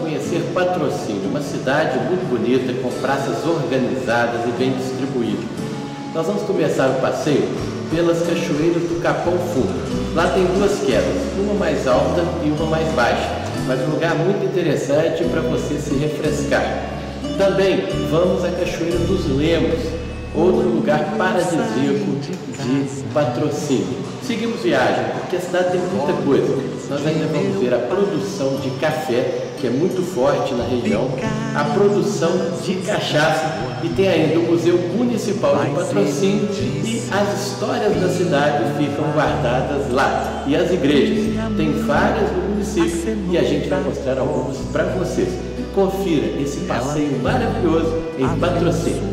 conhecer Patrocínio, uma cidade muito bonita, com praças organizadas e bem distribuídas. Nós vamos começar o passeio pelas cachoeiras do Capão Fundo. Lá tem duas quedas, uma mais alta e uma mais baixa, mas um lugar muito interessante para você se refrescar. Também vamos à Cachoeira dos Negros, outro lugar paradisíaco de Patrocínio. Seguimos viagem, porque a cidade tem muita coisa. Nós ainda vamos ver a produção de café, que é muito forte na região, a produção de cachaça, e tem ainda o Museu Municipal de Patrocínio, e as histórias da cidade ficam guardadas lá. E as igrejas, tem várias no município, e a gente vai mostrar algumas para vocês. Confira esse passeio maravilhoso em Patrocínio.